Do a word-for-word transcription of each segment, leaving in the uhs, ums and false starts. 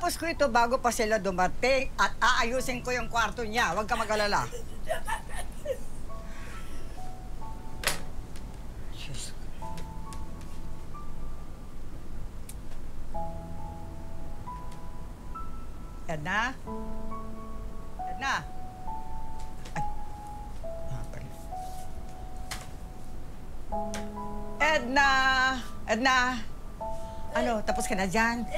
Itatapos ko ito bago pa sila dumating at aayusin ko yung kwarto niya. Huwag ka mag-alala. Edna? Edna? Ay. Ah, pala. Edna! Edna! Ano, tapos ka na dyan?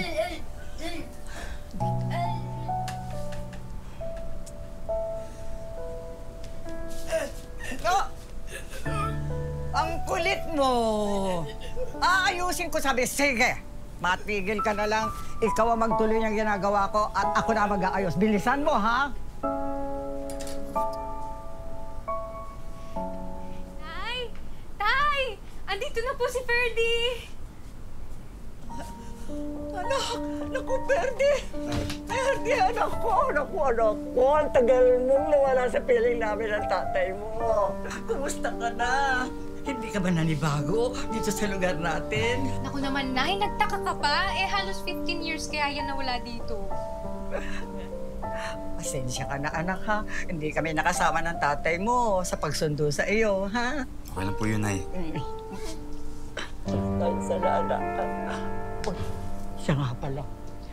No! Ang kulit mo! Aayusin ko sabi, sige! Matigil ka na lang. Ikaw ang magtuloy ng ginagawa ko at ako na mag-aayos. Bilisan mo, ha? Tay! Tay! Andito na po si Ferdy! Anak! Naku, Ferdy! Ferdy, anak ko! Naku, anak ko! Ang tagal mong nawala sa piling namin ng tatay mo. Kumusta ka na? Hindi ka ba nanibago dito sa lugar natin? Naku naman, Nay, nagtaka ka pa? Eh, halos fifteen years kaya yan nawala dito. Pasensya ka na, anak, ha? Hindi kami nakasama ng tatay mo sa pagsundo sa iyo, ha? Okay lang po yun, Nay. Ay, salala. Uy, siya nga pala.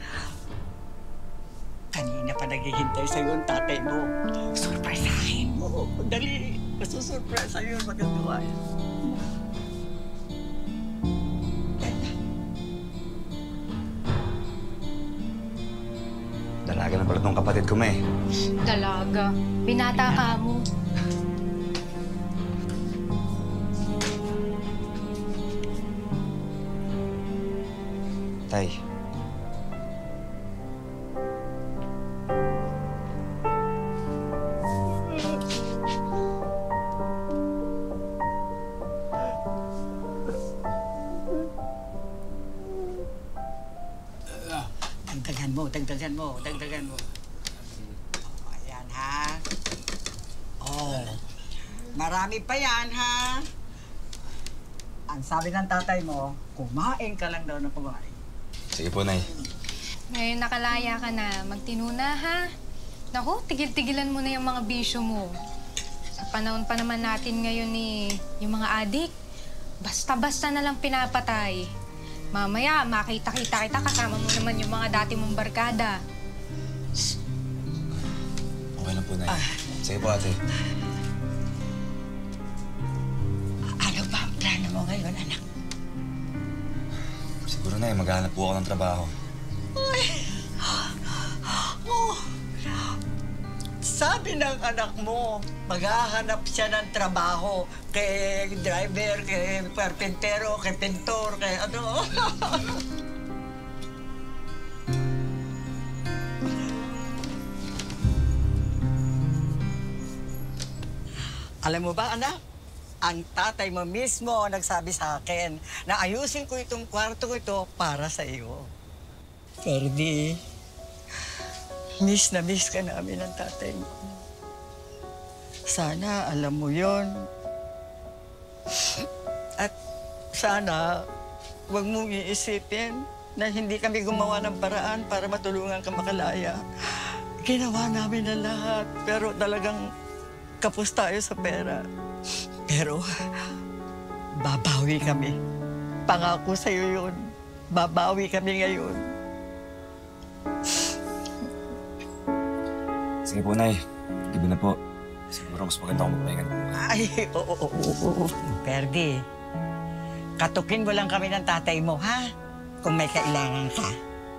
Kanina pa naghihintay sa'yo ang tatay mo. Surpresahin mo. Dali, masusurpresa sa'yo yung magagawa. Dalaga na pala tong kapatid ko, May. Dalaga. Binata ka mo. Tay. Dagdagan mo, dagdagan mo, dagdagan mo. Oh, ayan, ha? Oh, marami pa yan, ha? Ang sabi ng tatay mo, kumain ka lang daw na kumain. Sige po, Nay. Ngayon nakalaya ka na. Magtinuna, ha? Naku, tigil-tigilan mo na yung mga bisyo mo. Sa panahon pa naman natin ngayon ni yung mga adik, basta-basta na lang pinapatay. Mamaya, makita-kita kita, kasama mo naman yung mga dati mong barkada. Okay lang po, Nay. Ah. Sige po, ate. Ano ba ang plano mo ngayon, anak? Siguro, Nay, maghahanap po ako ng trabaho. Ay! Oh. Sabi ng anak mo, maghahanap siya ng trabaho kay driver, kay perpentero, kay pintor, kay ano. Alam mo ba, anak? Ang tatay mo mismo ang nagsabi sa akin na ayusin ko itong kwarto ko ito para sa iyo. Ferdy, miss na miss ka namin ng tatay mo. Sana alam mo yon. At sana huwag mong iisipin na hindi kami gumawa ng paraan para matulungan ka makalaya. Ginawa namin na lahat, pero talagang kapos tayo sa pera. Pero babawi kami. Pangako sa'yo yun. Babawi kami ngayon. Sige po, Nay. Gabi na po. Siguro mas maganda akong magpahinga. Ay, oo, oo, oo, oo. Ferdy, katukin mo lang kami ng tatay mo, ha? Kung may kailangan ka.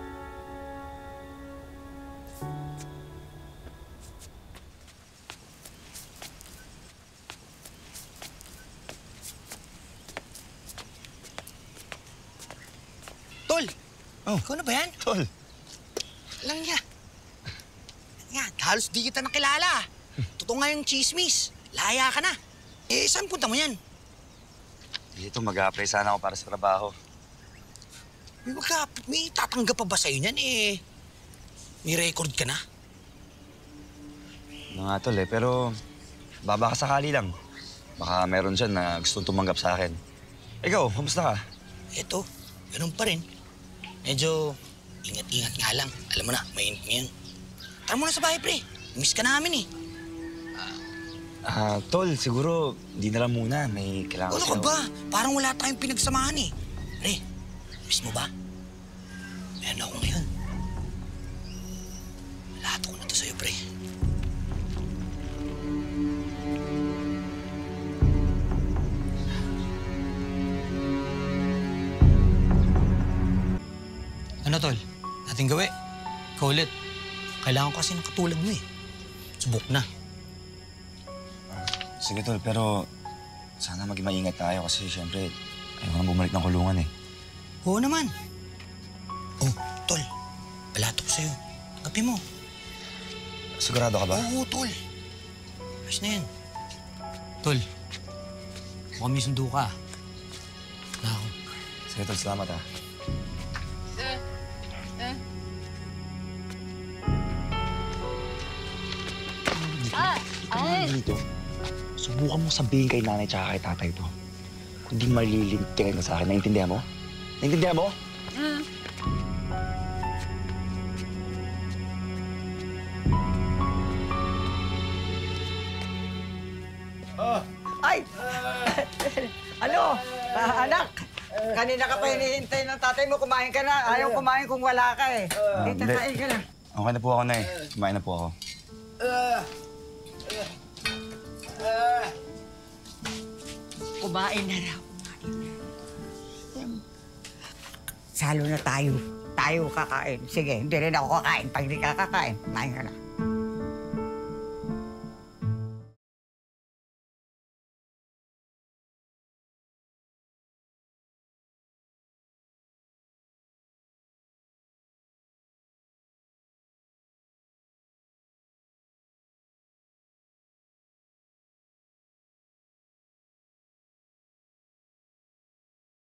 Tol! Oh. Ikaw na ba yan? Tol! Lang yan. Yan, halos di kita nakilala. Totoo nga yung chismis. Laya ka na. Eh, saan punta mo yan? Dito, mag-a-apply sana ako para sa trabaho. May, magka, may tatanggap pa ba sa'yo niyan eh? May record ka na? Ano nga, Tol, eh. Pero baba ka sakali lang. Baka meron dyan na gustong tumanggap sa akin. Ikaw, kamusta ka? Eto, ganun pa rin. Medyo Ingat-ingat nga lang. Alam mo na, mainit ngayon. Tara muna sa bahay, pre. Miss ka namin eh. Ah, tol, siguro di na lang muna. May kailangan Ano kasi ka ako. ba? Parang wala tayong pinagsamahan eh. Pre, miss mo ba? Meron ako ngayon. Lahat ko na to sa'yo, pre. Ano, tol? Nating gawi. Ikaw ulit. Kailangan ko kasi ng katulad mo eh. Subok na. Sige, tol, pero sana maging maingat tayo kasi siyempre ayaw nang bumalik ng kulungan eh. Oo naman. Oh, tol. Balato ko sa'yo. Tanggapin mo. Sigurado ka ba? Oo, tol. Ayos na yan. Tol, mukhang may sundo ka. Wala ako. Sige, tol, salamat ah. Ah, ay. Dito, subukan mo sabihin kay nanay tsaka kay tatay to. Kung di malilintikan ka sa akin, naintindihan mo? Naintindihan mo? Mm. Ay! Ano? Ah, anak, kanina ka pa hinihintay ng tatay mo. Kumain ka na. Ayaw kumain kung wala ka eh. Dito, hindi. kain ka na. Okay na po ako, Nay. Kumain na po ako. Kumain na raw. Salo na tayo. Tayo kakain. Sige, hindi rin ako kakain. Pag hindi ka kakain, kumain ka na.